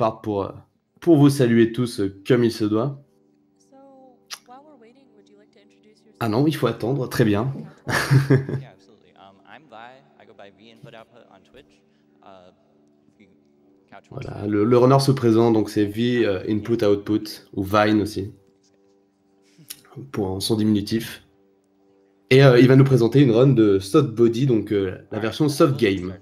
partent pour vous saluer tous comme il se doit. Ah non, il faut attendre, très bien. Yeah, absolutely. I'm Vi. I go by V Input Output on Twitch. If you catch one. Voilà, le runner se présente, donc c'est V Input Output, ou Vine aussi, pour son diminutif. Et il va nous présenter une run de Soft Body, donc la version Soft Game.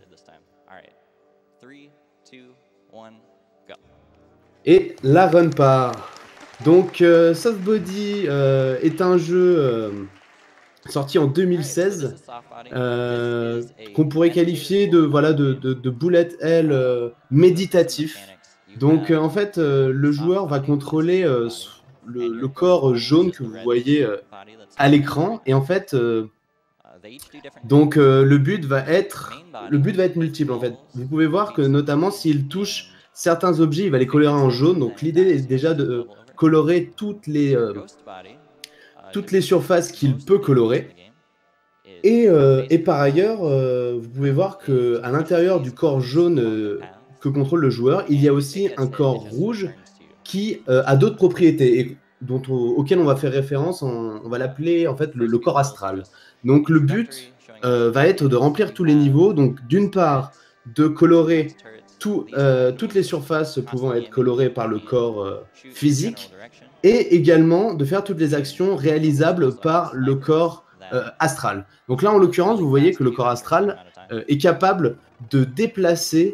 Et la run part. Donc Soft Body est un jeu sorti en 2016 qu'on pourrait qualifier de bullet hell méditatif. Donc en fait le joueur va contrôler le corps jaune que vous voyez à l'écran, et en fait donc le but va être multiple en fait. Vous pouvez voir que notamment s'il touche certains objets, il va les colorer en jaune. Donc l'idée est déjà de colorer toutes les surfaces qu'il peut colorer. Et par ailleurs, vous pouvez voir qu'à l'intérieur du corps jaune que contrôle le joueur, il y a aussi un corps rouge qui a d'autres propriétés et auquel on va faire référence, on va l'appeler en fait le corps astral. Donc le but va être de remplir tous les niveaux, donc d'une part de colorer toutes les surfaces pouvant être colorées par le corps physique, et également de faire toutes les actions réalisables par le corps astral. Donc là, en l'occurrence, vous voyez que le corps astral est capable de déplacer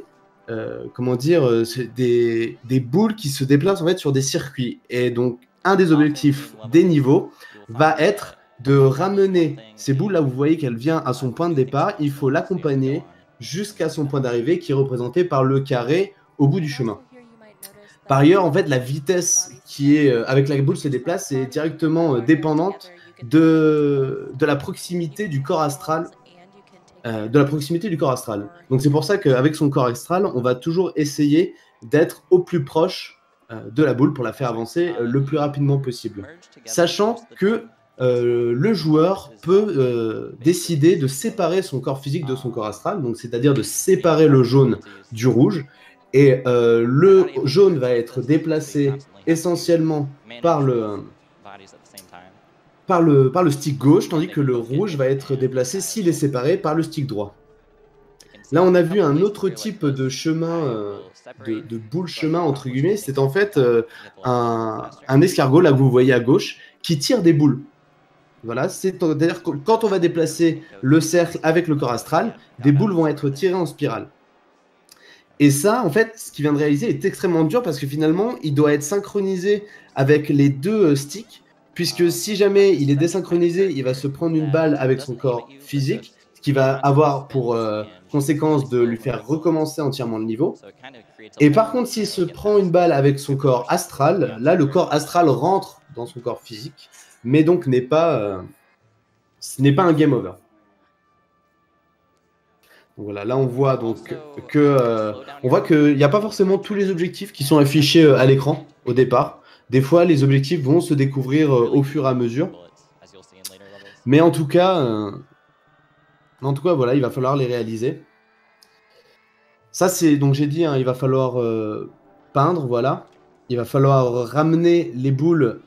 des boules qui se déplacent en fait sur des circuits. Et donc, un des objectifs des niveaux va être de ramener ces boules, là vous voyez qu'elle vient à son point de départ, il faut l'accompagner jusqu'à son point d'arrivée qui est représenté par le carré au bout du chemin. Par ailleurs, en fait, la vitesse qui est avec la boule se déplace est directement dépendante de la proximité du corps astral. Donc c'est pour ça qu'avec son corps astral, on va toujours essayer d'être au plus proche de la boule pour la faire avancer le plus rapidement possible. Sachant que le joueur peut décider de séparer son corps physique de son corps astral, donc c'est-à-dire de séparer le jaune du rouge. Et le jaune va être déplacé essentiellement par le stick gauche, tandis que le rouge va être déplacé s'il est séparé par le stick droit. Là, on a vu un autre type de chemin, de boule chemin, entre guillemets. C'est en fait un escargot, là que vous voyez à gauche, qui tire des boules. Voilà, c'est-à-dire que quand on va déplacer le cercle avec le corps astral, des boules vont être tirées en spirale. Et ça, en fait, ce qu'il vient de réaliser est extrêmement dur parce que finalement, il doit être synchronisé avec les deux sticks, puisque si jamais il est désynchronisé, il va se prendre une balle avec son corps physique, ce qui va avoir pour conséquence de lui faire recommencer entièrement le niveau. Et par contre, s'il se prend une balle avec son corps astral, là, le corps astral rentre dans son corps physique, mais donc ce n'est pas un game over. Donc voilà, là on voit donc qu'il n'y a pas forcément tous les objectifs qui sont affichés à l'écran au départ. Des fois, les objectifs vont se découvrir au fur et à mesure. Mais en tout cas, voilà, il va falloir les réaliser. Ça, c'est donc j'ai dit, hein, il va falloir peindre, voilà. Il va falloir ramener les boules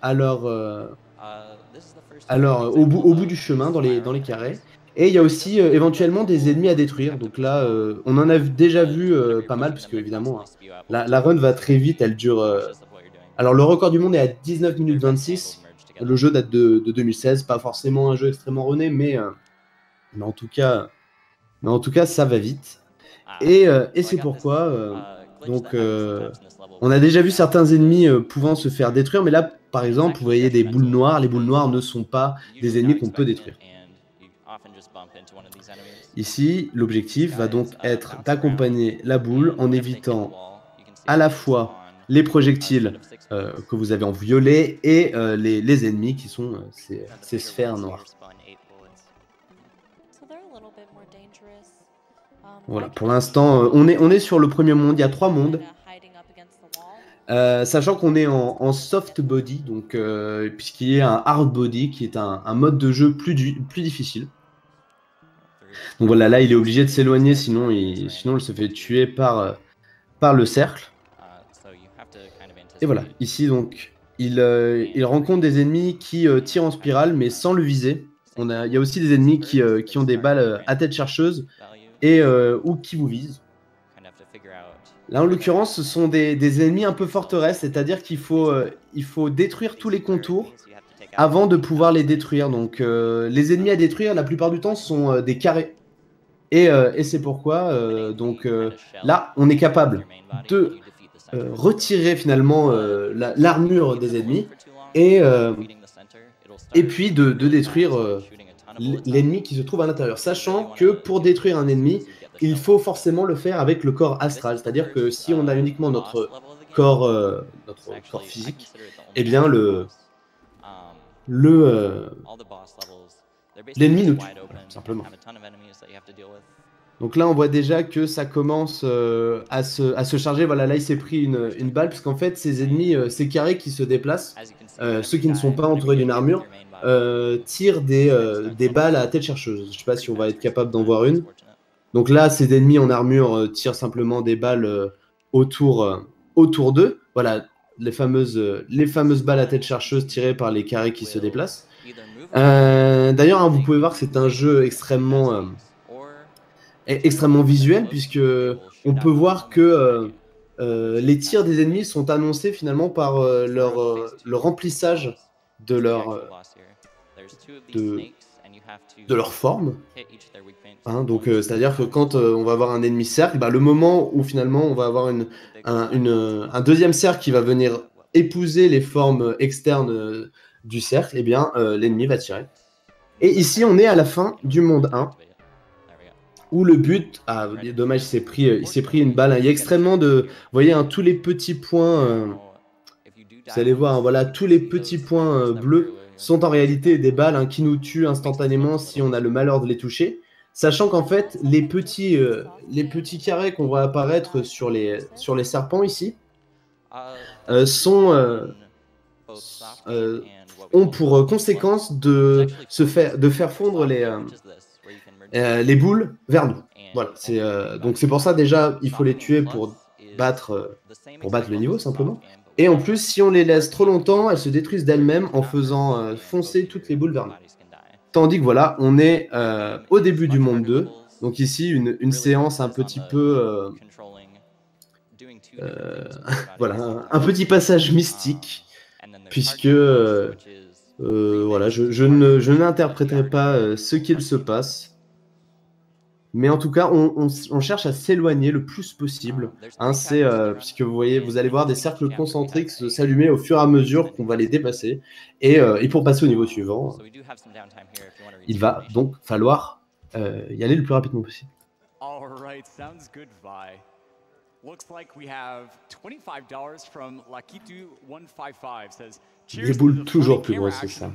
au bout du chemin, dans les carrés. Et il y a aussi éventuellement des ennemis à détruire. Donc là, on en a déjà vu pas mal, puisque évidemment, hein, la run va très vite, elle dure... Alors le record du monde est à 19 minutes 26. Le jeu date de 2016, pas forcément un jeu extrêmement runné, mais en tout cas, ça va vite. Et c'est pourquoi... on a déjà vu certains ennemis pouvant se faire détruire, mais là, par exemple, vous voyez des boules noires. Les boules noires ne sont pas des ennemis qu'on peut détruire. Ici, l'objectif va donc être d'accompagner la boule en évitant à la fois les projectiles que vous avez en violet et les ennemis qui sont ces sphères noires. Voilà, pour l'instant, on est sur le premier monde. Il y a 3 mondes. Sachant qu'on est en soft body, donc puisqu'il y a un hard body qui est un mode de jeu plus difficile. Donc voilà, là il est obligé de s'éloigner, sinon il se fait tuer par le cercle. Et voilà, ici donc, il rencontre des ennemis qui tirent en spirale mais sans le viser. Il y a aussi des ennemis qui ont des balles à tête chercheuse et ou qui vous visent. Là, en l'occurrence, ce sont des ennemis un peu forteresses, c'est-à-dire qu'il faut détruire tous les contours avant de pouvoir les détruire. Donc, les ennemis à détruire, la plupart du temps, sont des carrés. Et c'est pourquoi, là, on est capable de retirer finalement l'armure des ennemis et puis de détruire l'ennemi qui se trouve à l'intérieur. Sachant que pour détruire un ennemi, il faut forcément le faire avec le corps astral. C'est-à-dire que si on a uniquement notre corps physique, eh bien l'ennemi nous tue, voilà, tout simplement. Donc là, on voit déjà que ça commence à se charger. Voilà, là, il s'est pris une balle, puisqu'en fait, ces ennemis, ces carrés qui se déplacent, ceux qui ne sont pas entourés d'une armure, tirent des balles à tête chercheuse. Je ne sais pas si on va être capable d'en voir une. Donc là, ces ennemis en armure tirent simplement des balles autour d'eux. Voilà, les fameuses balles à tête chercheuse tirées par les carrés qui se déplacent. D'ailleurs, hein, vous pouvez voir que c'est un jeu extrêmement visuel, puisque on peut voir que les tirs des ennemis sont annoncés finalement par le remplissage de leur forme. Hein, donc, c'est-à-dire que quand on va avoir un ennemi cercle, bah, le moment où finalement on va avoir un deuxième cercle qui va venir épouser les formes externes du cercle, eh bien l'ennemi va tirer. Et ici, on est à la fin du monde 1. Où le but, dommage, il s'est pris une balle. Il y a extrêmement de, vous voyez, hein, tous les petits points, vous allez voir, hein, voilà, tous les petits points bleus sont en réalité des balles hein, qui nous tuent instantanément si on a le malheur de les toucher. Sachant qu'en fait, les petits carrés qu'on voit apparaître sur les serpents ici ont pour conséquence de faire fondre les boules vers nous. Voilà, donc c'est pour ça déjà il faut les tuer pour battre le niveau simplement. Et en plus, si on les laisse trop longtemps, elles se détruisent d'elles-mêmes en faisant foncer toutes les boules vers nous. Tandis que voilà, on est au début du monde 2. Donc ici, une séance un petit peu... voilà, un petit passage mystique, puisque voilà, je n'interpréterai pas ce qu'il se passe. Mais en tout cas, on cherche à s'éloigner le plus possible. Hein, puisque vous allez voir des cercles concentriques s'allumer au fur et à mesure qu'on va les dépasser. Et pour passer au niveau suivant, il va donc falloir y aller le plus rapidement possible. Des boules toujours plus grosses, c'est ça.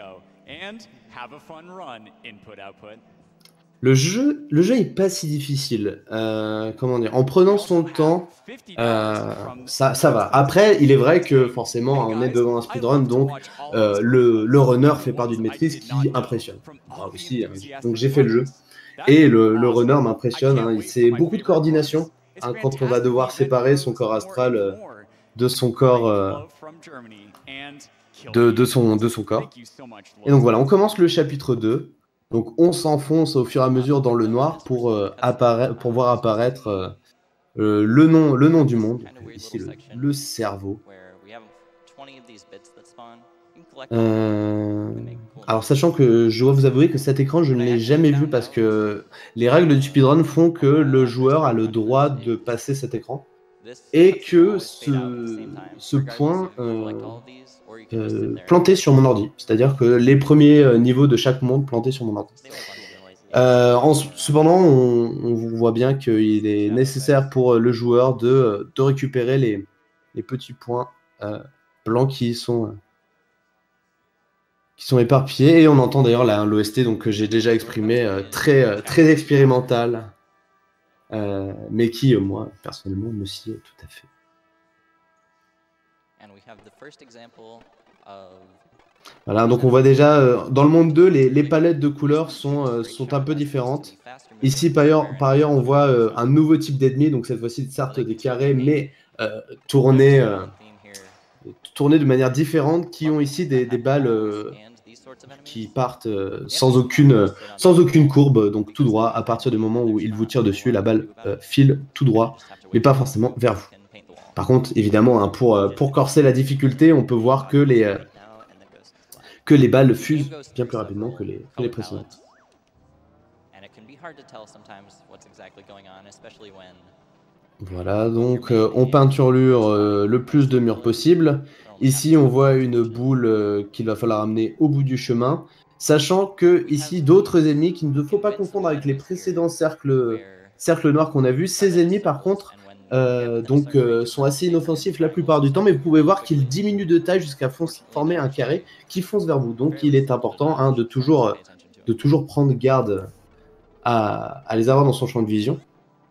Le jeu est pas si difficile. Comment dire, en prenant son temps, ça va. Après, il est vrai que forcément, on est devant un speedrun, donc le runner fait part d'une maîtrise qui impressionne. Moi aussi, donc j'ai fait le jeu. Et le runner m'impressionne. Hein, c'est beaucoup de coordination hein, quand on va devoir séparer son corps astral de son corps. De son corps. Et donc voilà, on commence le chapitre 2. Donc on s'enfonce au fur et à mesure dans le noir pour voir apparaître le nom du monde. Donc, ici le cerveau. Alors sachant que je dois vous avouer que cet écran je ne l'ai jamais vu parce que les règles du speedrun font que le joueur a le droit de passer cet écran et que ce point planté sur mon ordi, c'est-à-dire que les premiers niveaux de chaque monde plantés sur mon ordi. Cependant, on voit bien qu'il est nécessaire pour le joueur de récupérer les petits points blancs qui sont éparpillés, et on entend d'ailleurs l'OST donc que j'ai déjà exprimé, très expérimental, mais qui moi personnellement me sied tout à fait. Voilà, donc on voit déjà dans le monde 2, les palettes de couleurs sont un peu différentes. Ici, par ailleurs, on voit un nouveau type d'ennemi, donc cette fois-ci, certes des carrés, mais tourner, tourner de manière différente, qui ont ici des balles qui partent sans aucune courbe, donc tout droit. À partir du moment où il vous tire dessus, la balle file tout droit, mais pas forcément vers vous. Par contre, évidemment, hein, pour corser la difficulté, on peut voir que les balles fusent bien plus rapidement que les précédentes. Voilà, donc on peinturlure le plus de murs possible. Ici, on voit une boule qu'il va falloir amener au bout du chemin, sachant que ici, d'autres ennemis qu'il ne faut pas confondre avec les précédents cercles noirs qu'on a vus. Ces ennemis, par contre, sont assez inoffensifs la plupart du temps, mais vous pouvez voir qu'ils diminuent de taille jusqu'à former un carré qui fonce vers vous. Donc, il est important hein, de toujours prendre garde à les avoir dans son champ de vision.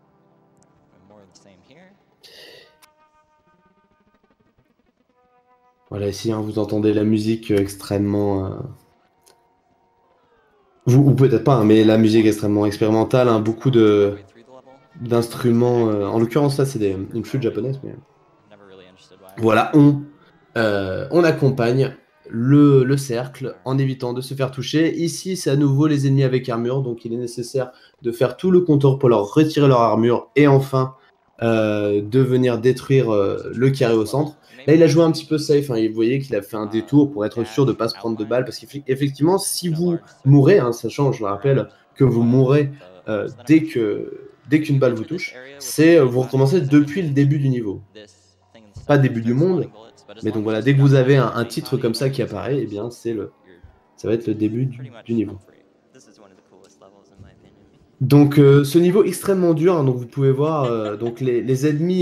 Voilà, ici, hein, vous entendez la musique extrêmement... ou peut-être pas, hein, mais la musique extrêmement expérimentale, hein, beaucoup d'instruments. En l'occurrence, là, c'est une flûte japonaise. Mais... Voilà, on accompagne le cercle en évitant de se faire toucher. Ici, c'est à nouveau les ennemis avec armure, donc il est nécessaire de faire tout le contour pour leur retirer leur armure et enfin de venir détruire le carré au centre. Là, il a joué un petit peu safe, hein. Vous voyez qu'il a fait un détour pour être sûr de ne pas se prendre de balles, parce qu'effectivement, si vous mourrez, hein, sachant, je le rappelle, que vous mourrez dès qu'une balle vous touche, c'est vous recommencez depuis le début du niveau. Pas début du monde, mais donc voilà, dès que vous avez un titre comme ça qui apparaît, eh bien, ça va être le début du niveau. Donc ce niveau extrêmement dur, hein, donc vous pouvez voir donc les ennemis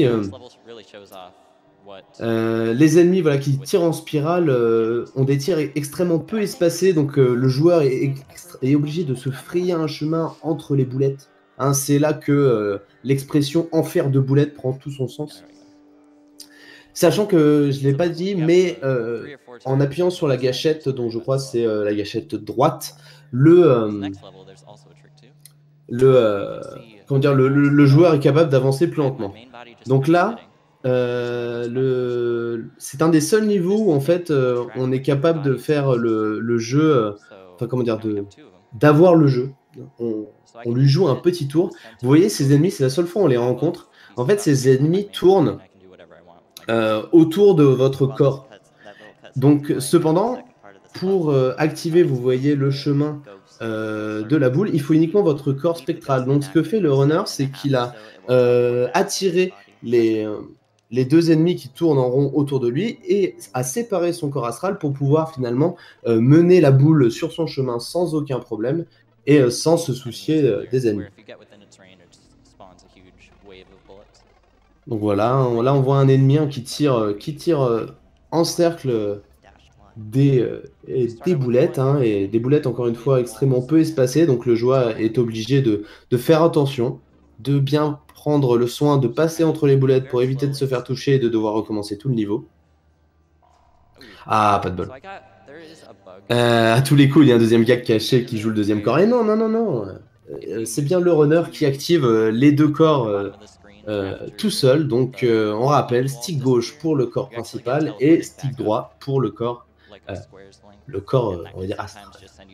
voilà, qui tirent en spirale ont des tirs extrêmement peu espacés, donc le joueur est obligé de se frayer un chemin entre les boulettes. Hein, c'est là que l'expression enfer de boulettes prend tout son sens. Sachant que je ne l'ai pas dit, mais en appuyant sur la gâchette, dont je crois c'est la gâchette droite, le joueur est capable d'avancer plus lentement. Donc là, c'est un des seuls niveaux où en fait on est capable de faire le jeu, d'avoir le jeu. On lui joue un petit tour. Vous voyez, ces ennemis, c'est la seule fois où on les rencontre. En fait, ces ennemis tournent autour de votre corps. Donc, cependant, pour activer, vous voyez, le chemin de la boule, il faut uniquement votre corps spectral. Donc, ce que fait le runner, c'est qu'il a attiré les deux ennemis qui tournent en rond autour de lui et a séparé son corps astral pour pouvoir finalement mener la boule sur son chemin sans aucun problème et sans se soucier des ennemis. Donc voilà, là on voit un ennemi qui tire en cercle des boulettes, hein, et des boulettes encore une fois extrêmement peu espacées, donc le joueur est obligé de faire attention, de bien prendre le soin de passer entre les boulettes pour éviter de se faire toucher et de devoir recommencer tout le niveau. Ah, pas de bol. À tous les coups, il y a un deuxième gag caché qui joue le deuxième corps. Et non. C'est bien le runner qui active les deux corps tout seul. Donc, on rappelle, stick gauche pour le corps principal et stick droit pour le corps, on va dire, astral.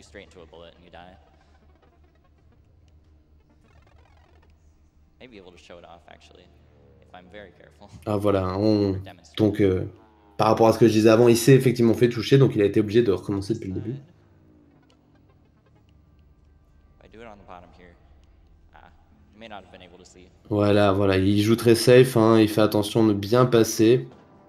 Ah voilà, donc par rapport à ce que je disais avant, il s'est effectivement fait toucher, donc il a été obligé de recommencer depuis le début. Voilà, il joue très safe, hein, il fait attention de bien passer.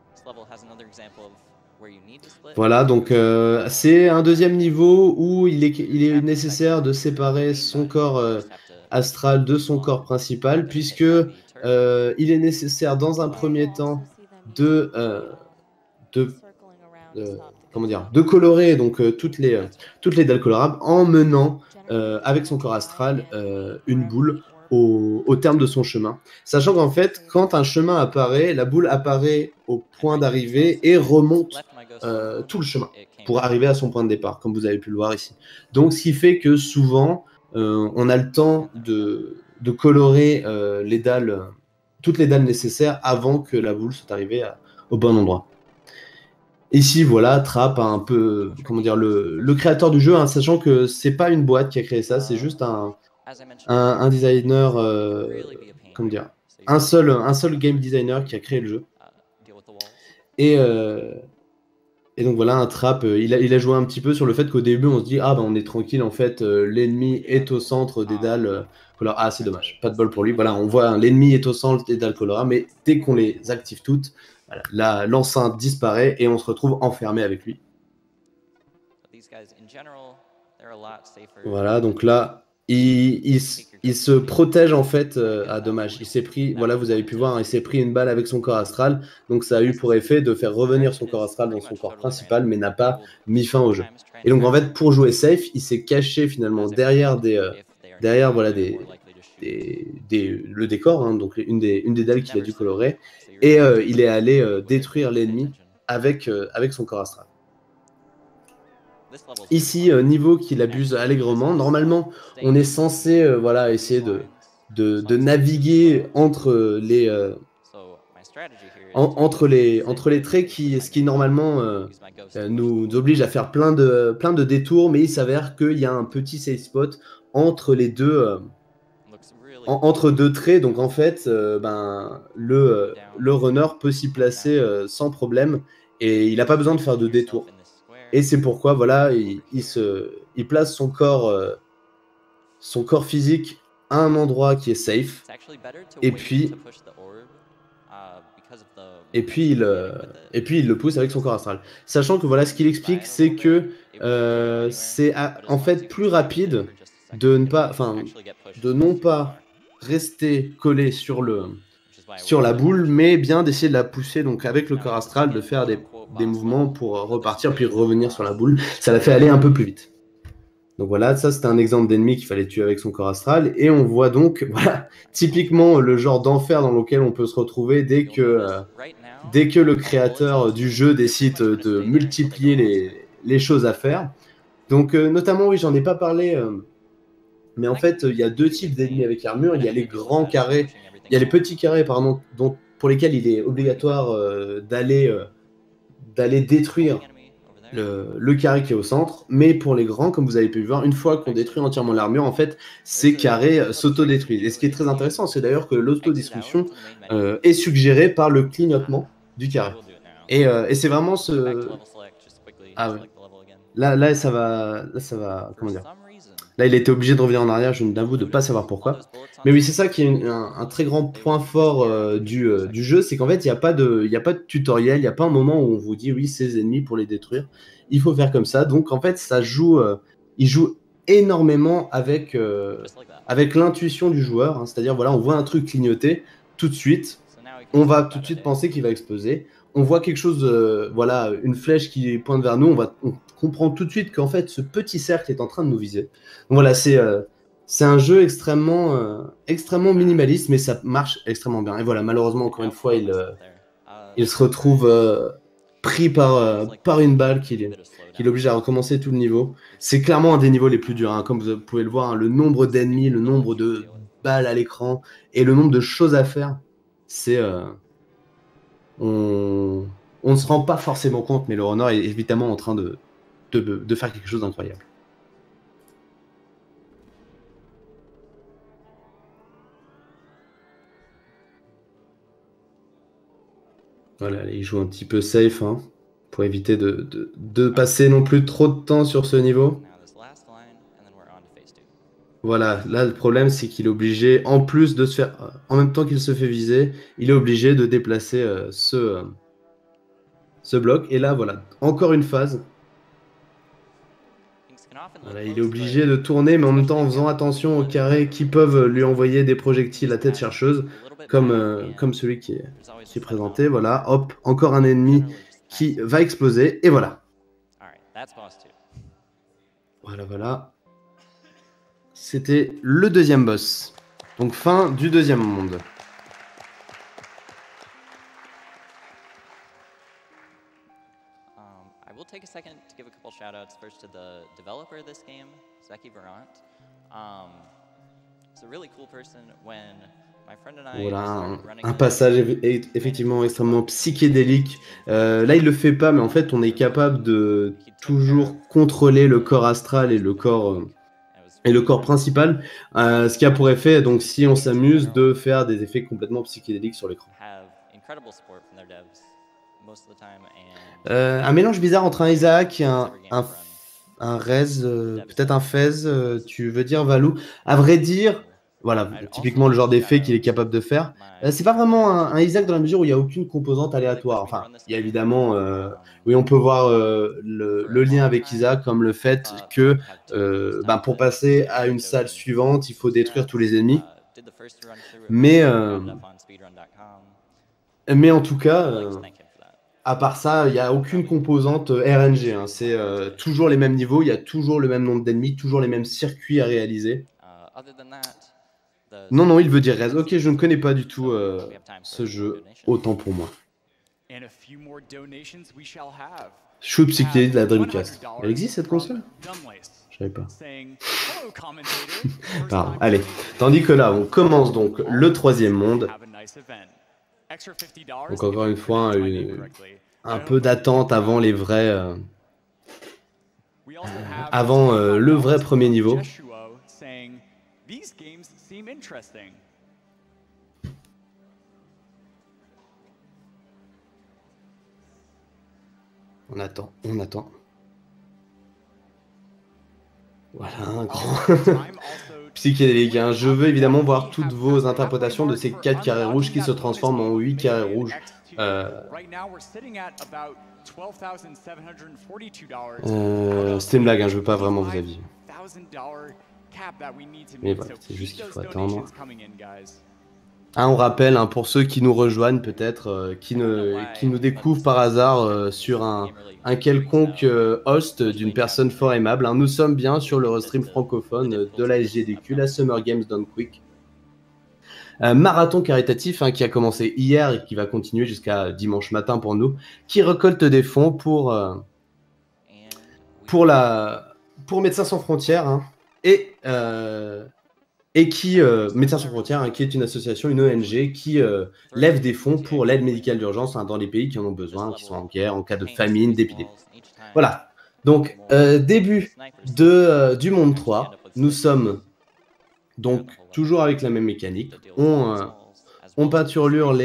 Voilà, donc c'est un deuxième niveau où il est nécessaire de séparer son corps astral de son corps principal, puisque il est nécessaire dans un premier temps de colorer donc toutes les dalles colorables en menant avec son corps astral une boule au terme de son chemin. Sachant qu'en fait, quand un chemin apparaît, la boule apparaît au point d'arrivée et remonte tout le chemin pour arriver à son point de départ, comme vous avez pu le voir ici. Donc, ce qui fait que souvent, on a le temps de colorer les dalles toutes les dalles nécessaires avant que la boule soit arrivée au bon endroit. Ici, voilà, Trap a un peu, comment dire, le créateur du jeu, hein, sachant que c'est pas une boîte qui a créé ça, c'est juste un designer, comment dire, un seul game designer qui a créé le jeu. Et, et donc voilà, un Trap, il a joué un petit peu sur le fait qu'au début, on se dit, ah bah on est tranquille, en fait, l'ennemi est au centre des dalles Colora. Ah, c'est dommage, pas de bol pour lui. Voilà, on voit l'ennemi est au centre des dalles Colora, mais dès qu'on les active toutes, voilà, l'enceinte disparaît et on se retrouve enfermé avec lui. Voilà, donc là, il se protège en fait. Ah, dommage. Il s'est pris, voilà, vous avez pu voir, hein, il s'est pris une balle avec son corps astral. Donc ça a eu pour effet de faire revenir son corps astral dans son corps principal, mais n'a pas mis fin au jeu. Et donc en fait, pour jouer safe, il s'est caché finalement derrière derrière voilà, le décor, hein, donc une des dalles qu'il a dû colorer. Et il est allé détruire l'ennemi avec son corps astral. Ici, niveau qu'il abuse allègrement, normalement, on est censé voilà, essayer de naviguer entre entre les traits, ce qui normalement nous oblige à faire plein de détours, mais il s'avère qu'il y a un petit safe spot entre les deux, entre deux traits. Donc en fait, ben, le runner peut s'y placer sans problème et il n'a pas besoin de faire de détour. Et c'est pourquoi, voilà, il place son corps physique à un endroit qui est safe. Et puis, il le pousse avec son corps astral. Sachant que, voilà, ce qu'il explique, c'est que c'est en fait plus rapide de non pas rester collé sur la boule, mais bien d'essayer de la pousser, donc avec le corps astral, de faire des mouvements pour repartir, puis revenir sur la boule. Ça la fait aller un peu plus vite. Donc voilà, ça c'était un exemple d'ennemi qu'il fallait tuer avec son corps astral. Et on voit donc, voilà, typiquement le genre d'enfer dans lequel on peut se retrouver dès que le créateur du jeu décide de multiplier les choses à faire. Donc notamment, oui, j'en ai pas parlé, mais en fait, il y a deux types d'ennemis avec armure. Il y a les grands carrés, il y a les petits carrés, pardon, pour lesquels il est obligatoire d'aller détruire le carré qui est au centre. Mais pour les grands, comme vous avez pu voir, une fois qu'on détruit entièrement l'armure, en fait, ces carrés s'autodétruisent. Et ce qui est très intéressant, c'est d'ailleurs que l'autodestruction est suggérée par le clignotement du carré. Et c'est vraiment ce... Ah ouais. Là, ça va, comment dire? Là, il a été obligé de revenir en arrière, je n'avoue de ne pas savoir pourquoi. Mais oui, c'est ça qui est un très grand point fort du jeu, c'est qu'en fait, il n'y a pas de tutoriel, il n'y a pas un moment où on vous dit, oui, ces ennemis pour les détruire, il faut faire comme ça. Donc, en fait, il joue énormément avec l'intuition du joueur, hein. C'est-à-dire, voilà, on voit un truc clignoter, tout de suite, on va tout de suite penser qu'il va exploser. On voit quelque chose, voilà, une flèche qui pointe vers nous, on comprend tout de suite qu'en fait, ce petit cercle est en train de nous viser. Donc voilà, c'est un jeu extrêmement minimaliste, mais ça marche extrêmement bien. Et voilà, malheureusement, encore une fois, il se retrouve pris par une balle qui l'oblige à recommencer tout le niveau. C'est clairement un des niveaux les plus durs, hein. Comme vous pouvez le voir, hein, le nombre d'ennemis, le nombre de balles à l'écran et le nombre de choses à faire, c'est... on ne se rend pas forcément compte, mais le runner est évidemment en train de faire quelque chose d'incroyable. Voilà, il joue un petit peu safe, hein, pour éviter de passer non plus trop de temps sur ce niveau. Voilà, là le problème c'est qu'il est obligé, en plus de se faire, en même temps qu'il se fait viser, il est obligé de déplacer ce bloc. Et là voilà, encore une phase. Voilà, il est obligé de tourner, mais en même temps en faisant attention aux carrés qui peuvent lui envoyer des projectiles à tête chercheuse, comme celui qui est présenté. Voilà, hop, encore un ennemi qui va exploser, et voilà. Voilà. C'était le deuxième boss. Donc fin du deuxième monde. I will take a second to give a couple shout outs first to the developer of this game, Zeki Varant. He's a really cool person. When Voilà, un passage effectivement extrêmement psychédélique. Là, il le fait pas, mais en fait, on est capable de toujours contrôler le corps astral et le corps principal, ce qui a pour effet, donc si on s'amuse, de faire des effets complètement psychédéliques sur l'écran. Un mélange bizarre entre un Isaac et un Rez, peut-être un Fez, tu veux dire Valou? À vrai dire, voilà, typiquement le genre d'effet qu'il est capable de faire. C'est pas vraiment un Isaac dans la mesure où il n'y a aucune composante aléatoire. Enfin, il y a évidemment, oui, on peut voir le lien avec Isaac comme le fait que pour passer à une salle suivante, il faut détruire tous les ennemis. Mais en tout cas, à part ça, il n'y a aucune composante RNG. Hein. C'est toujours les mêmes niveaux, il y a toujours le même nombre d'ennemis, toujours les mêmes circuits à réaliser. Non, non, il veut dire Rez. Ok, je ne connais pas du tout ce jeu, autant pour moi. Shoot Psyché de la Dreamcast. Elle existe cette console? Je savais pas. Pardon, allez. Tandis que là, on commence donc le troisième monde. Donc encore une fois, un peu d'attente avant les vrais... avant le vrai premier niveau. On attend, on attend. Voilà, un grand psychédélique. Hein. Je veux évidemment voir toutes vos interprétations de ces 4 carrés rouges qui se transforment en 8 carrés rouges. C'était une blague, hein, je veux pas vraiment vous avis. Mais voilà, c'est juste qu'il faut attendre. On rappelle, hein, pour ceux qui nous rejoignent peut-être, qui nous découvrent par hasard sur un quelconque host d'une personne fort aimable, hein, nous sommes bien sur le restream francophone de la SGDQ, la Summer Games Done Quick. Marathon caritatif qui a commencé hier et qui va continuer jusqu'à dimanche matin pour nous, qui récolte des fonds pour Médecins Sans Frontières hein, et qui, Médecins Sans Frontières, qui est une association, une ONG, qui lève des fonds pour l'aide médicale d'urgence dans les pays qui en ont besoin, qui sont en guerre, en cas de famine, d'épidémie. Voilà. Donc, début du monde 3, nous sommes donc toujours avec la même mécanique. On peinturlure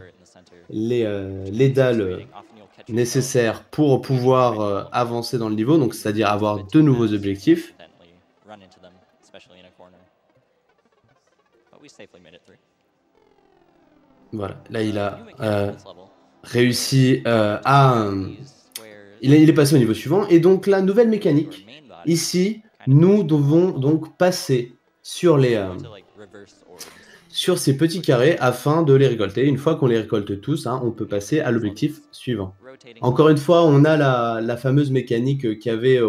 les dalles nécessaires pour pouvoir avancer dans le niveau, donc c'est-à-dire avoir de nouveaux objectifs. Voilà, là il a réussi il est passé au niveau suivant. Et donc la nouvelle mécanique, ici, nous devons donc passer sur ces petits carrés afin de les récolter. Une fois qu'on les récolte tous, on peut passer à l'objectif suivant. Encore une fois, on a la fameuse mécanique qu'il y avait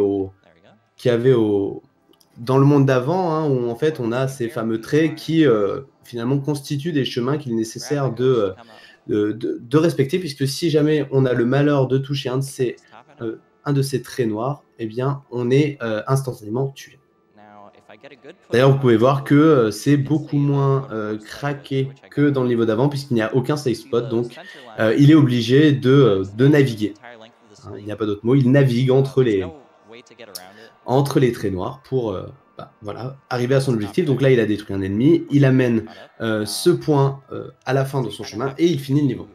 dans le monde d'avant, où en fait on a ces fameux traits qui finalement constituent des chemins qu'il est nécessaire de respecter, puisque si jamais on a le malheur de toucher un de ces traits noirs, eh bien on est instantanément tué. D'ailleurs, vous pouvez voir que c'est beaucoup moins craqué que dans le niveau d'avant, puisqu'il n'y a aucun safe spot, donc il est obligé de naviguer. Il n'y a pas d'autre mot, il navigue entre les traits noirs pour voilà, arriver à son objectif. Donc là, il a détruit un ennemi, il amène ce point à la fin de son chemin et il finit le niveau.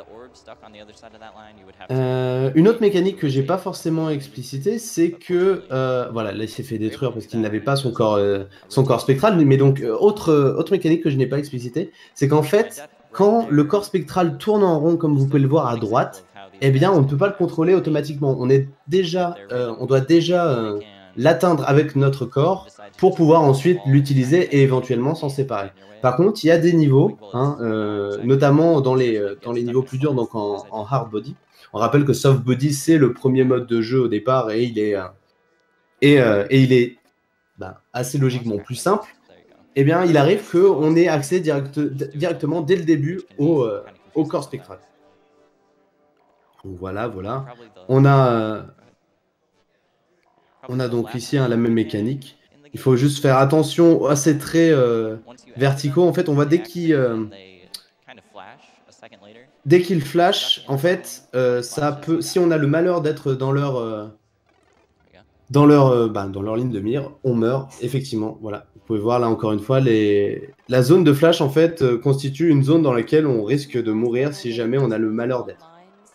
Une autre mécanique que j'ai pas forcément explicitée, c'est que voilà, là il s'est fait détruire parce qu'il n'avait pas son corps spectral. Mais donc autre mécanique que je n'ai pas explicitée, c'est qu'en fait, quand le corps spectral tourne en rond, comme vous pouvez le voir à droite, eh bien on ne peut pas le contrôler automatiquement. On doit déjà l'atteindre avec notre corps pour pouvoir ensuite l'utiliser et éventuellement s'en séparer. Par contre, il y a des niveaux, notamment dans les niveaux plus durs, donc en hard body. On rappelle que soft body, c'est le premier mode de jeu au départ et il est assez logiquement plus simple. Eh bien, il arrive qu'on ait accès directement dès le début au corps spectral. Donc voilà. On a donc ici la même mécanique. Il faut juste faire attention à ces traits verticaux. En fait, on voit dès qu'ils flashent, en fait, ça peut, si on a le malheur d'être dans dans leur ligne de mire, on meurt, effectivement. Voilà. Vous pouvez voir là encore une fois, la zone de flash, en fait, constitue une zone dans laquelle on risque de mourir si jamais on a le malheur d'être.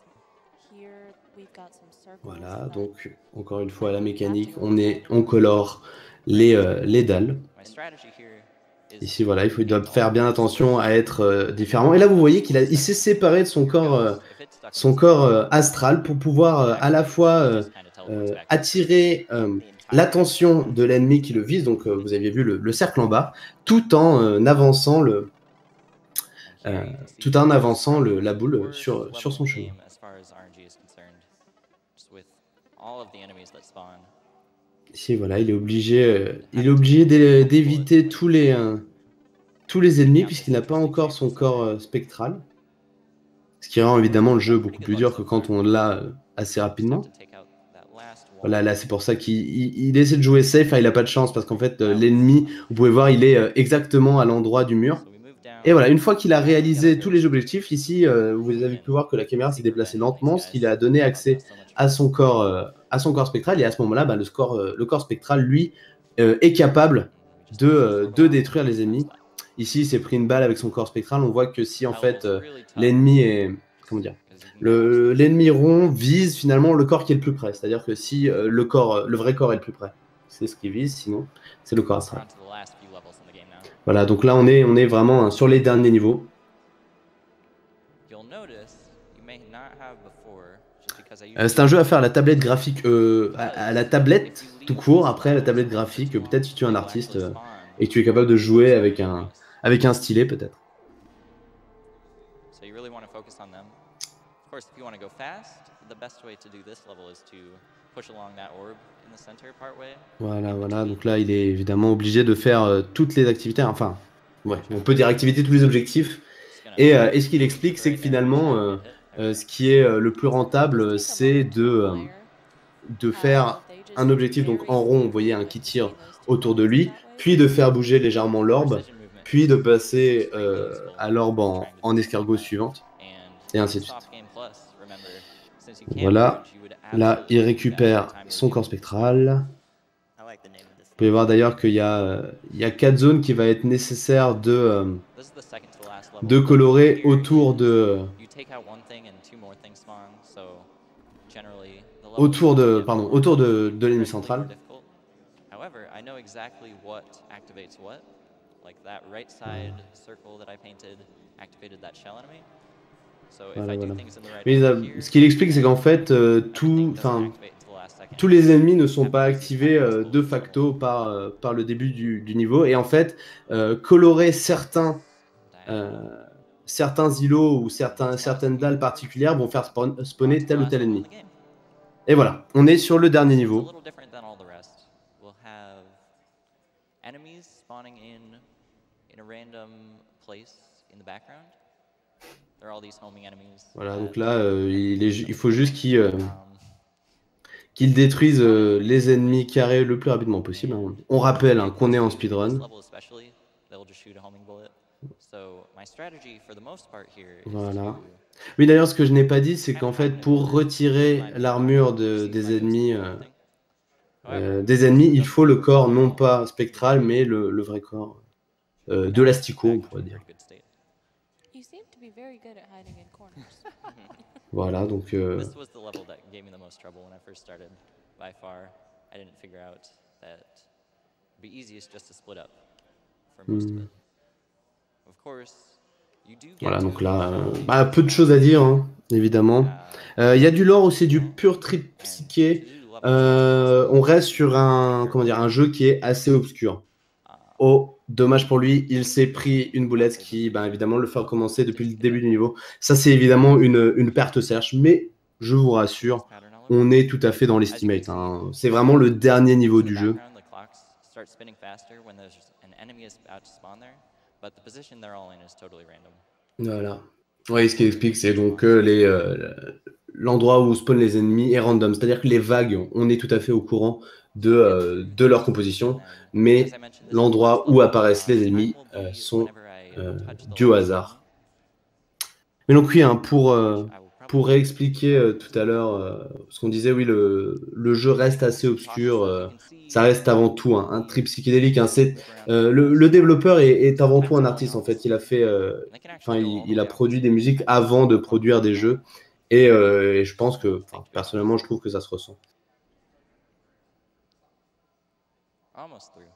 Voilà, donc encore une fois, la mécanique, on colore les dalles. Ici, voilà, il doit faire bien attention à être différemment. Et là, vous voyez il s'est séparé de son corps astral pour pouvoir à la fois attirer l'attention de l'ennemi qui le vise. Donc, vous aviez vu le cercle en bas, tout en avançant la boule sur son chemin. Ici, voilà, il est obligé d'éviter tous les ennemis puisqu'il n'a pas encore son corps spectral. Ce qui rend évidemment le jeu beaucoup plus dur que quand on l'a assez rapidement. Voilà, là c'est pour ça qu'il essaie de jouer safe, il n'a pas de chance parce qu'en fait l'ennemi, vous pouvez voir, il est exactement à l'endroit du mur. Et voilà, une fois qu'il a réalisé tous les objectifs, ici vous avez pu voir que la caméra s'est déplacée lentement, ce qui lui a donné accès à son corps spectral, et à ce moment-là, le corps spectral, lui, est capable de détruire les ennemis. Ici, il s'est pris une balle avec son corps spectral. On voit que si en fait l'ennemi est, comment dire, l'ennemi rond vise finalement le corps qui est le plus près. C'est-à-dire que si le vrai corps est le plus près, c'est ce qu'il vise. Sinon, c'est le corps astral. Voilà, donc là on est vraiment sur les derniers niveaux. C'est un jeu à faire à la tablette graphique, à la tablette tout court. Après la tablette graphique, peut-être si tu es un artiste et que tu es capable de jouer avec un stylet peut-être. Voilà, donc là il est évidemment obligé de faire toutes les activités, enfin, ouais, on peut dire activités, tous les objectifs. Et ce qu'il explique, c'est que finalement, ce qui est le plus rentable, c'est de faire un objectif donc en rond, vous voyez, un qui tire autour de lui, puis de faire bouger légèrement l'orbe, puis de passer à l'orbe en escargot suivante, et ainsi de suite. Voilà, là il récupère son corps spectral. Vous pouvez voir d'ailleurs qu'il y a 4 zones qui va être nécessaire de colorer autour de l'ennemi central. Voilà. Mais ce qu'il explique, c'est qu'en fait, tous les ennemis ne sont pas activés de facto par le début du niveau. Et en fait, colorer certains îlots ou certaines dalles particulières vont faire spawner tel ou tel ennemi. Et voilà, on est sur le dernier niveau. Voilà, donc là, il faut juste qu'il détruise les ennemis carrés le plus rapidement possible. Hein. On rappelle qu'on est en speedrun. Voilà. Oui, d'ailleurs, ce que je n'ai pas dit, c'est qu'en fait, pour retirer l'armure des ennemis, il faut le corps non pas spectral, mais le vrai corps de l'asticot, on pourrait dire. Voilà, donc... Voilà, donc là, peu de choses à dire, hein, évidemment. Il y a du lore aussi, du pur trip psyché. On reste sur un jeu qui est assez obscur. Oh, dommage pour lui, il s'est pris une boulette qui, évidemment, le fait recommencer depuis le début du niveau. Ça, c'est évidemment une perte sèche, mais je vous rassure, on est tout à fait dans l'estimate. Hein. C'est vraiment le dernier niveau du jeu. Voilà. Oui, ce qui explique, c'est donc que l'endroit où spawnent les ennemis est random. C'est-à-dire que les vagues, on est tout à fait au courant de leur composition, mais l'endroit où apparaissent les ennemis sont dus au hasard. Mais donc oui, hein, pour réexpliquer tout à l'heure ce qu'on disait, oui, le jeu reste assez obscur. Ça reste avant tout un trip psychédélique. Hein. Le développeur est avant tout un artiste, en fait. Il a produit des musiques avant de produire des jeux. Et je pense que, personnellement, je trouve que ça se ressent. Almost through.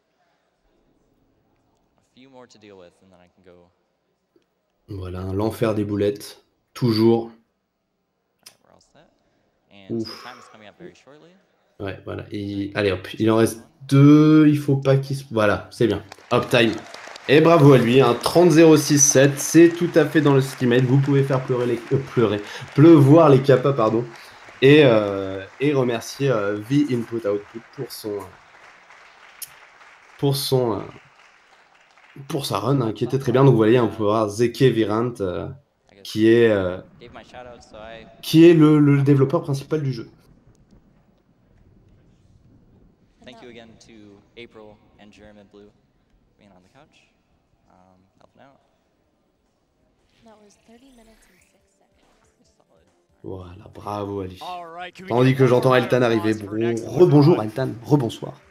A few more to deal with, and then I can go. Voilà, l'enfer des boulettes. Toujours. Alright, we're all set. And so Ouf. time is coming up very shortly. Ouais, voilà. Allez, hop, il en reste 2. Il faut pas qu'il se... Voilà, c'est bien. Hop, time. Et bravo à lui, hein, 30-0-6-7. C'est tout à fait dans le Steamate. Vous pouvez faire pleuvoir les kappas, pardon. Et remercier The Input Output pour sa run, hein, qui était très bien. Donc vous voyez, on peut voir Zeke Virant, qui est Gave my shout out, so le développeur principal du jeu. thank you again to April and Jeremy Blue being on the couch, helping out. That was 30 minutes and 6 seconds. Solid. Voilà, bravo Ali. All right, can we Tandis get que one j'entends more round of Altan arriver. applause for next one? Rebonjour Altan, rebonsoir.